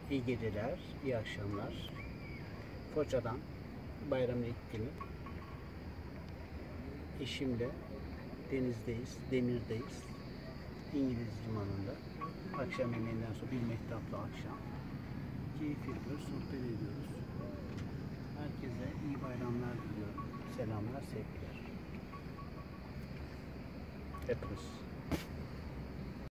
İyi geceler, iyi akşamlar. Foça'dan bayramın ilk günü. Eşimle denizdeyiz, Demir'deyiz. İngiliz limanında. Akşam yemeğinden sonra bir mehtaplı akşam. Keyif yapıyoruz, sohbet ediyoruz. Herkese iyi bayramlar diliyorum. Selamlar, sevgiler. Hepiniz.